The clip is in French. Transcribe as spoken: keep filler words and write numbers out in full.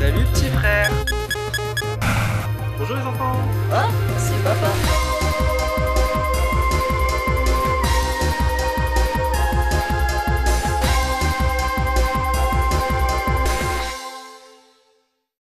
Salut petit frère. Bonjour les enfants. Ah, c'est papa.